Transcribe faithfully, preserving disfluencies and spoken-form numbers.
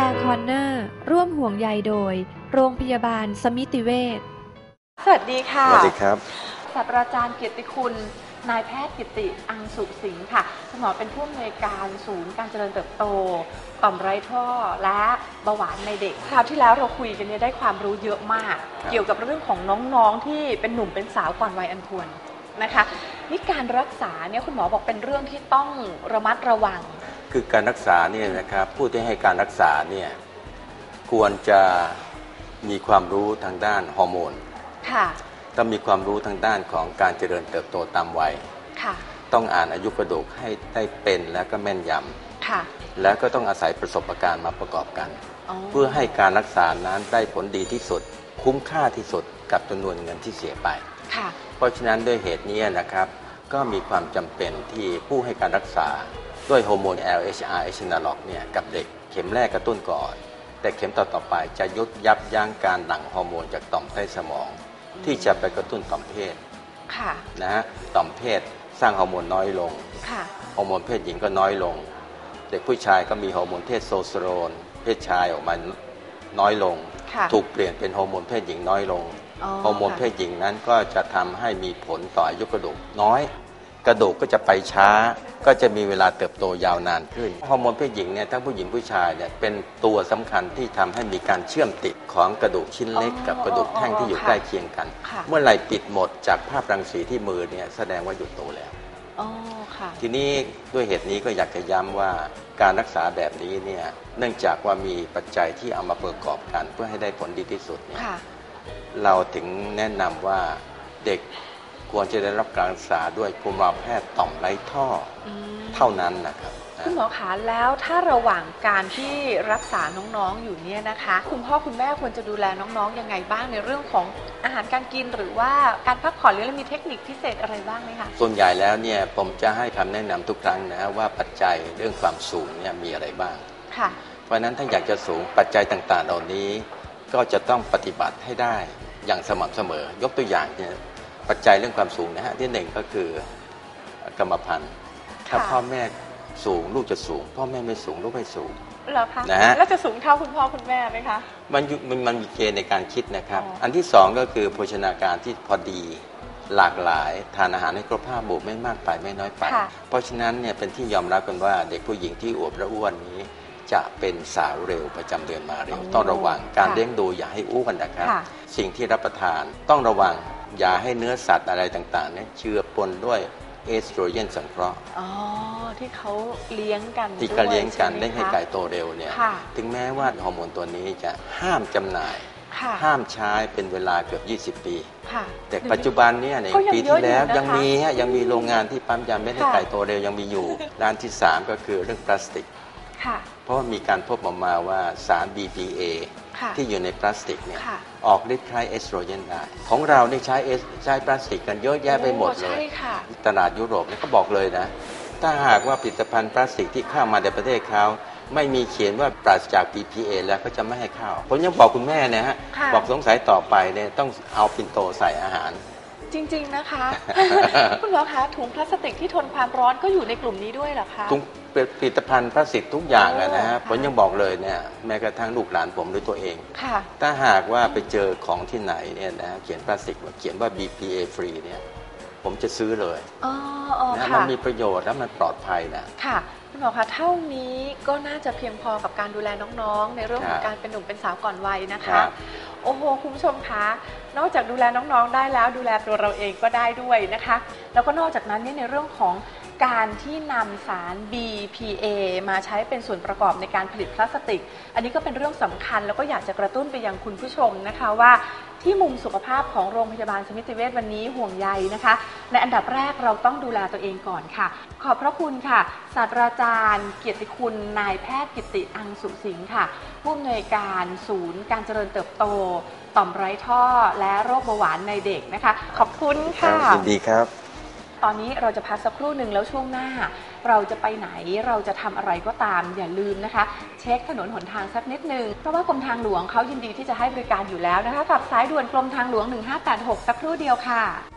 ร์คอร์เนอร์ร่วมห่วงใยโดยโรงพยาบาลสมิติเวชสวัสดีค่ะสวัสดีครับศาสตราจารย์เกียรติคุณนายแพทย์กิติอังสุสิงห์ค่ะคุณหมอเป็นผู้อำนวยการศูนย์การเจริญเติบโตต่อมไร้ท่อและเบาหวานในเด็กคราวที่แล้วเราคุยกันเนี่ยได้ความรู้เยอะมากเกี่ยวกับเรื่องของน้องๆที่เป็นหนุ่มเป็นสาวก่อนวัยอันควรนะคะนี่การรักษาเนี่ยคุณหมอบอกเป็นเรื่องที่ต้องระมัดระวังคือการรักษาเนี่ยนะครับผู้ที่ให้การรักษาเนี่ยควรจะมีความรู้ทางด้านฮอร์โมนค่ะต้องมีความรู้ทางด้านของการเจริญเติบโตตามวัยค่ะต้องอ่านอายุกระดูกให้ได้เป็นและก็แม่นยำค่ะแล้วก็ต้องอาศัยประสบการณ์มาประกอบกันเพื่อให้การรักษานั้นได้ผลดีที่สุดคุ้มค่าที่สุดกับจำนวนเงินที่เสียไปค่ะเพราะฉะนั้นด้วยเหตุนี้นะครับก็มีความจำเป็นที่ผู้ให้การรักษาด้วยฮอร์โมน แอล เอช อาร์ เอช เอนาล็อกเนี่ยกับเด็กเข็มแรกกระตุ้นก่อนแต่เข็มต่อๆไปจะยุดยับยั้งการหลั่งฮอร์โมนจากต่อมใต้สมองที่จะไปกระตุ้นต่อมเพศนะฮะต่อมเพศสร้างฮอร์โมนน้อยลงฮอร์โมนเพศหญิงก็น้อยลงเด็กผู้ชายก็มีฮอร์โมนเทสโทสเตอโรนเพศชายออกมาน้อยลงถูกเปลี่ยนเป็นฮอร์โมนเพศหญิงน้อยลงฮอร์โมนเพศหญิงนั้นก็จะทำให้มีผลต่ออายุกระดูกน้อยกระดูกก็จะไปช้าก็จะมีเวลาเติบโตยาวนานขึ้นฮอร์โมนเพศหญิงเนี่ยทั้งผู้หญิงผู้ชายเนี่ยเป็นตัวสำคัญที่ทำให้มีการเชื่อมติดของกระดูกชิ้นเล็กกับกระดูกแท่งที่อยู่ใกล้เคียงกันเมื่อไหร่ปิดหมดจากภาพรังสีที่มือเนี่ยแสดงว่าหยุดโตแล้วทีนี้ด้วยเหตุนี้ก็อยากจะย้ำว่าการรักษาแบบนี้เนี่ยเนื่องจากว่ามีปัจจัยที่เอามาประกอบกันเพื่อให้ได้ผลดีที่สุดเนี่ยเราถึงแนะนำว่าเด็กควรจะได้รับการรักษาด้วยกุมารแพทย์ต่อมไร้ท่อเท่านั้นนะครับคุณหมอคะแล้วถ้าระหว่างการที่รักษาน้องๆอยู่เนี่ยนะคะคุณพ่อคุณแม่ควรจะดูแลน้องๆยังไงบ้างในเรื่องของอาหารการกินหรือว่าการพักผ่อนหรือมีเทคนิคพิเศษอะไรบ้างไหมคะส่วนใหญ่แล้วเนี่ยผมจะให้คำแนะนำทุกครั้งนะว่าปัจจัยเรื่องความสูงเนี่ยมีอะไรบ้างค่ะเพราะนั้นถ้าอยากจะสูงปัจจัยต่างๆเหล่านี้ก็จะต้องปฏิบัติให้ได้อย่างสม่ำเสมอยกตัวอย่างเนี่ยปัจจัยเรื่องความสูงนะฮะที่หนึ่งก็คือกรรมพันธุ์ถ้าพ่อแม่สูงลูกจะสูงพ่อแม่ไม่สูงลูกไม่สูงเหรอคะนะฮะแล้วจะสูงเท่าคุณพ่อคุณแม่ไหมคะมันมันมันมีเกณฑ์ในการคิดนะครับ อ, อันที่สองก็คือโภชนาการที่พอดีหลากหลายทานอาหารให้ครบห้าหมู่ไม่มากไปไม่น้อยไปเพราะฉะนั้นเนี่ยเป็นที่ยอมรับกันว่าเด็กผู้หญิงที่อวบและอ้วนนี้จะเป็นสาวเร็วประจำเดือนมาเร็วต้องระวังการเลี้ยงดูอย่าให้อ้วนนะครับสิ่งที่รับประทานต้องระวังอย่าให้เนื้อสัตว์อะไรต่างๆเนี่ยเจือปนด้วยเอสโตรเจนสังเคราะห์อ๋อที่เขาเลี้ยงกันที่เขาเลี้ยงกันได้ให้ไก่โตเร็วเนี่ยถึงแม้ว่าฮอร์โมนตัวนี้จะห้ามจำหน่ายห้ามใช้เป็นเวลาเกือบยี่สิบปีแต่ปัจจุบันเนี่ยในปีที่แล้วยังมีฮะยังมีโรงงานที่ปั๊มยาเม็ดให้ไก่โตเร็วยังมีอยู่ด้านที่สามก็คือเรื่องพลาสติกเพราะว่ามีการพบออกมาว่าสาร บี พี เอ ที่อยู่ในพลาสติกเนี่ยออกฤทธิ์คล้ายเอสโตรเจนได้ของเรานี่ใช้เอสใช้พลาสติกกันเยอะแยะไปหมดเลยตลาดยุโรปเนี่ยเขาบอกเลยนะถ้าหากว่าผลิตภัณฑ์พลาสติกที่เข้ามาในประเทศเขาไม่มีเขียนว่าปราศจาก บี พี เอ แล้วเขาจะไม่ให้เข้าผมยังบอกคุณแม่เนี่ยฮะบอกสงสัยต่อไปเนี่ยต้องเอาปิ่นโตใส่อาหารจริงๆนะคะ คุณหมอคะถุงพลาสติกที่ทนความร้อนก็อยู่ในกลุ่มนี้ด้วยเหรอคะถุงผลิตภัณฑ์พลาสติกทุกอย่างนะฮะผมยังบอกเลยเนี่ยแม้กระทั่งลูกหลานผมด้วยตัวเองถ้าหากว่าไปเจอของที่ไหนเนี่ยนะเขียนพลาสติกเขียนว่า บี พี เอ free เนี่ยผมจะซื้อเลยนะมันมีประโยชน์และมันปลอดภัยนะค่ะคุณหมอคะเท่านี้ก็น่าจะเพียงพอกับการดูแลน้องๆในเรื่องของการเป็นหนุ่มเป็นสาวก่อนวัยนะคะโอ้โหคุณผู้ชมคะนอกจากดูแลน้องๆได้แล้วดูแลตัวเราเองก็ได้ด้วยนะคะแล้วก็นอกจากนั้นเนี่ยในเรื่องของการที่นำสาร บี พี เอ มาใช้เป็นส่วนประกอบในการผลิตพลาสติกอันนี้ก็เป็นเรื่องสำคัญแล้วก็อยากจะกระตุ้นไปยังคุณผู้ชมนะคะว่าที่มุมสุขภาพของโรงพยาบาลสมิติเวชวันนี้ห่วงใยนะคะในอันดับแรกเราต้องดูแลตัวเองก่อนค่ะขอบพระคุณค่ะศาสตราจารย์เกียรติคุณนายแพทย์กิติอังสุสิงห์ค่ะผู้อำนวยการศูนย์การเจริญเติบโตต่อมไร้ท่อและโรคเบาหวานในเด็กนะคะขอบคุณค่ะยินดีครับตอนนี้เราจะพักสักครู่หนึ่งแล้วช่วงหน้าเราจะไปไหนเราจะทำอะไรก็ตามอย่าลืมนะคะเช็คถนนหนทางสักนิดนึงเพราะว่ากรมทางหลวงเขายินดีที่จะให้บริการอยู่แล้วนะคะกับสายด่วนกรมทางหลวงหนึ่งห้าแปดหกสักครู่เดียวค่ะ